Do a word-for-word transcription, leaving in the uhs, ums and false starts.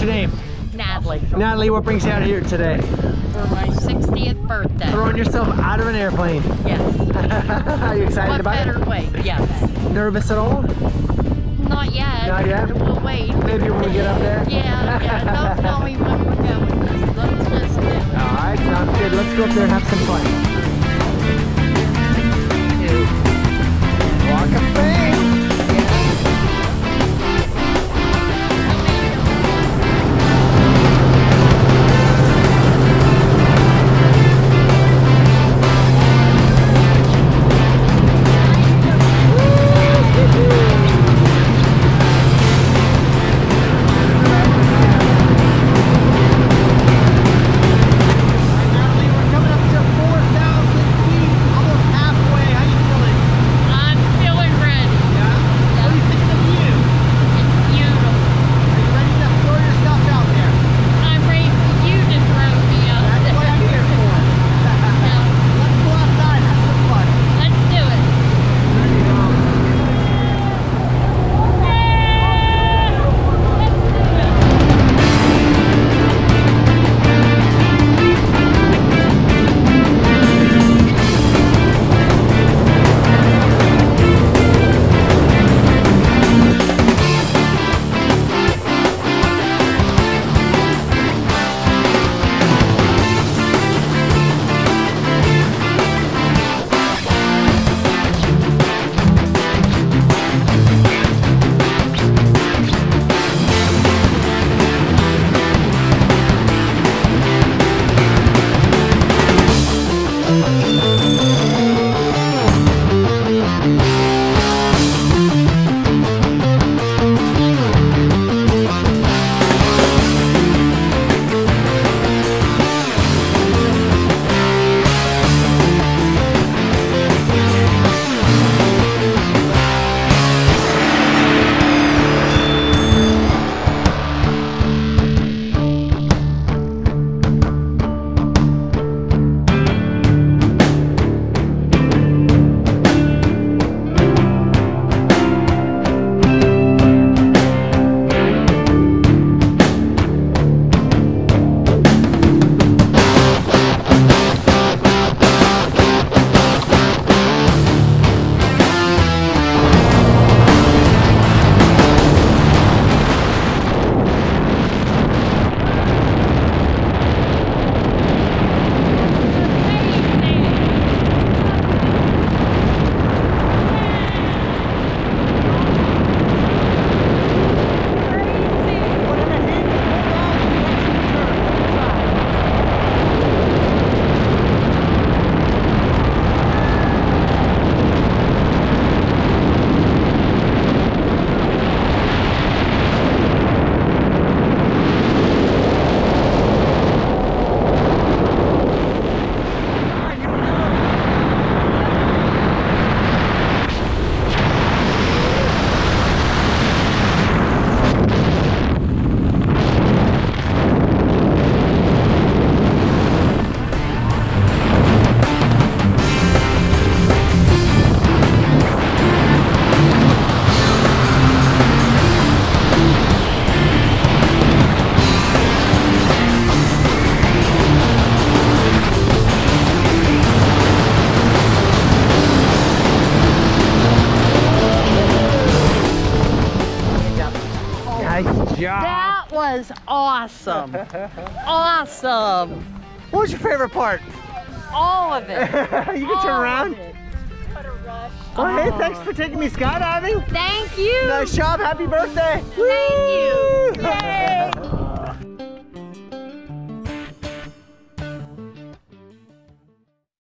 your name? Natalie. Natalie, what brings you out here today? For my sixtieth birthday. Throwing yourself out of an airplane. Yes. Are you excited What about better it? way? Yes. Nervous at all? Not yet. Not yet? We'll wait. Maybe when we get up there? Yeah, yeah. Don't tell me when we're going. Just, let's just do it. Alright, sounds good. Let's go up there and have some fun. Walk of Fame! job. That was awesome. Awesome. What was your favorite part? All of it. You can turn All around. of it. What a rush. Oh, hey, Oh. thanks for taking me skydiving. Thank you. Nice job. Happy birthday. Thank you. Woo! Yay.